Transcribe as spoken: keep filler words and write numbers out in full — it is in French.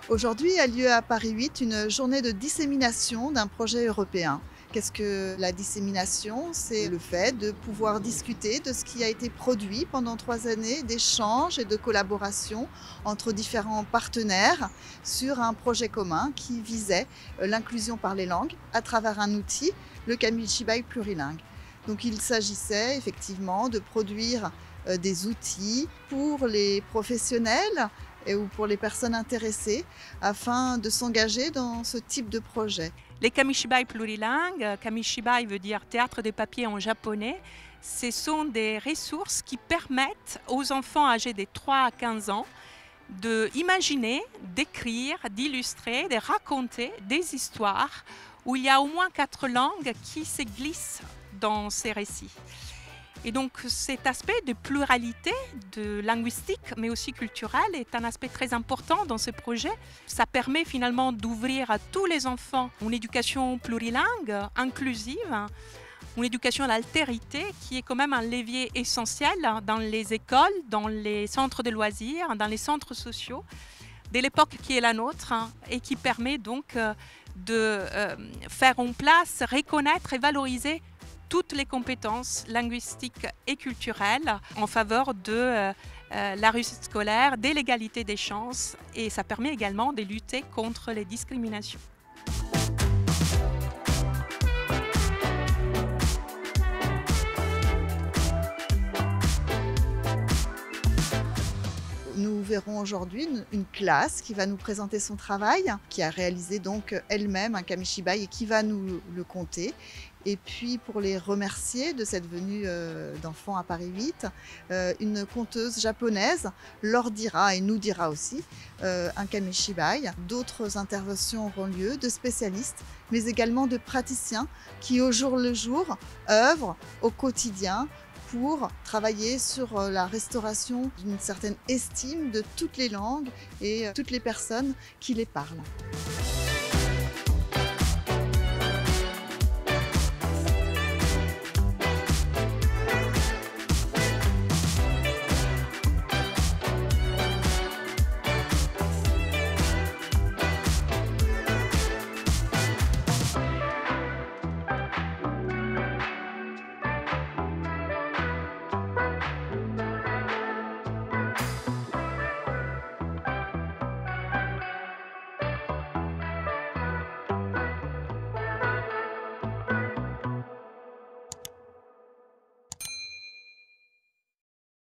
Aujourd'hui a lieu à Paris huit une journée de dissémination d'un projet européen. Qu'est-ce que la dissémination? C'est le fait de pouvoir discuter de ce qui a été produit pendant trois années d'échanges et de collaboration entre différents partenaires sur un projet commun qui visait l'inclusion par les langues à travers un outil, le Kamishibai plurilingue. Donc il s'agissait effectivement de produire des outils pour les professionnels et ou pour les personnes intéressées afin de s'engager dans ce type de projet. Les Kamishibai plurilingues, Kamishibai veut dire théâtre de papier en japonais, ce sont des ressources qui permettent aux enfants âgés de trois à quinze ans d'imaginer, d'écrire, d'illustrer, de raconter des histoires où il y a au moins quatre langues qui se glissent dans ces récits. Et donc cet aspect de pluralité, de linguistique, mais aussi culturel, est un aspect très important dans ce projet. Ça permet finalement d'ouvrir à tous les enfants une éducation plurilingue, inclusive, une éducation à l'altérité qui est quand même un levier essentiel dans les écoles, dans les centres de loisirs, dans les centres sociaux, de l'époque qui est la nôtre, et qui permet donc de faire en place, reconnaître et valoriser toutes les compétences linguistiques et culturelles en faveur de euh, la réussite scolaire, de l'égalité des chances, et ça permet également de lutter contre les discriminations. Nous verrons aujourd'hui une, une classe qui va nous présenter son travail, qui a réalisé donc elle-même un Kamishibai et qui va nous le conter. Et puis pour les remercier de cette venue euh, d'enfants à Paris huit, euh, une conteuse japonaise leur dira et nous dira aussi euh, un Kamishibai. D'autres interventions auront lieu de spécialistes, mais également de praticiens qui au jour le jour œuvrent au quotidien pour travailler sur la restauration d'une certaine estime de toutes les langues et toutes les personnes qui les parlent.